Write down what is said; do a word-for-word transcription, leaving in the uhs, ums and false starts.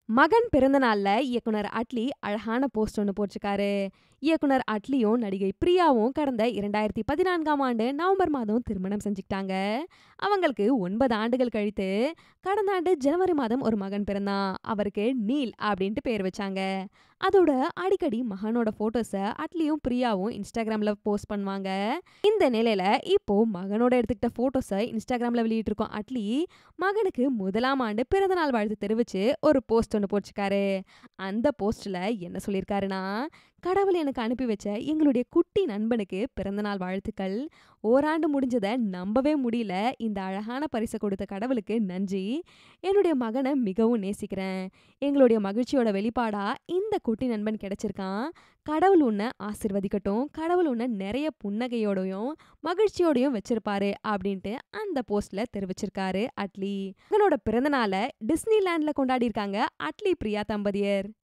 மகன் பிறந்த நாள்ல இயக்குனர் அட்லி அழகான போஸ்ட் ஒண்ணு போட்டிருக்காரு. இயக்குனர் அட்லியும் நடிகை பிரியாவும் கடந்த இரண்டாயிரத்து பதினான்காம் ஆண்டு நவம்பர் மாதம் திருமணம் செஞ்சுக்கிட்டாங்க. அவங்களுக்கு ஒன்பது ஆண்டுகள் கழித்து கடந்த ஆண்டு ஜனவரி மாதம் ஒரு மகன் பிறந்தான். அவருக்கு நீல் அப்படின்ட்டு பேர் வச்சாங்க. அதோட அடிக்கடி மகனோட போட்டோஸ அட்லியும் பிரியாவும் இன்ஸ்டாகிராம்ல போஸ்ட் பண்ணுவாங்க. இந்த நிலையில இப்போ மகனோட எடுத்துக்கிட்ட போட்டோஸ இன்ஸ்டாகிராம்ல வெளியிட்டிருக்கோம் அட்லி, மகனுக்கு முதலாம் ஆண்டு பிறந்தநாள் வாழ்த்து தெரிவிச்சு ஒரு போஸ்ட் ஒன்று போட்டிருக்காரு. அந்த போஸ்ட்ல என்ன சொல்லியிருக்காருன்னா, கடவுள் எனக்கு அனுப்பி வச்ச எங்களுடைய குட்டி நண்பனுக்கு பிறந்தநாள் வாழ்த்துக்கள். ஓராண்டு முடிஞ்சதை நம்பவே முடியல. இந்த அழகான பரிசை கொடுத்த கடவுளுக்கு நன்றி. என்னுடைய மகனை மிகவும் நேசிக்கிறேன். எங்களுடைய மகிழ்ச்சியோட வெளிப்பாடா இந்த குட்டி நண்பன் கிடைச்சிருக்கான். கடவுள் உன்னை ஆசிர்வதிக்கட்டும். கடவுள் உன்னை நிறைய புன்னகையோடையும் மகிழ்ச்சியோடையும் வச்சிருப்பாரு அப்படின்ட்டு அந்த போஸ்ட்ல தெரிவிச்சிருக்காரு அட்லி. மகனோட பிறந்த நாளை டிஸ்னிலாண்ட்ல கொண்டாடி இருக்காங்க அட்லி பிரியா தம்பதியர்.